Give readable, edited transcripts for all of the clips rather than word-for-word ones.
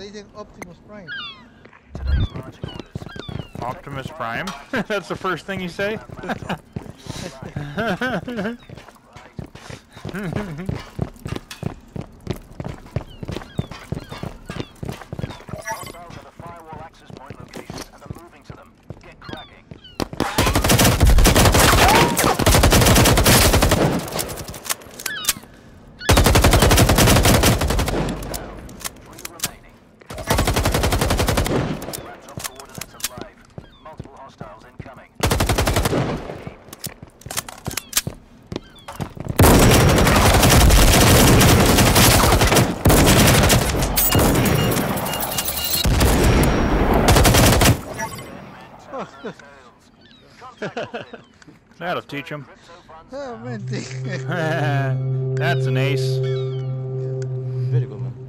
le dicen Optimus Prime. Optimus Prime? That's the first thing you say? That'll teach him. Oh, man. That's an ace. Very good, man.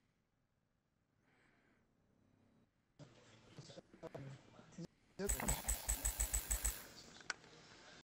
Yep.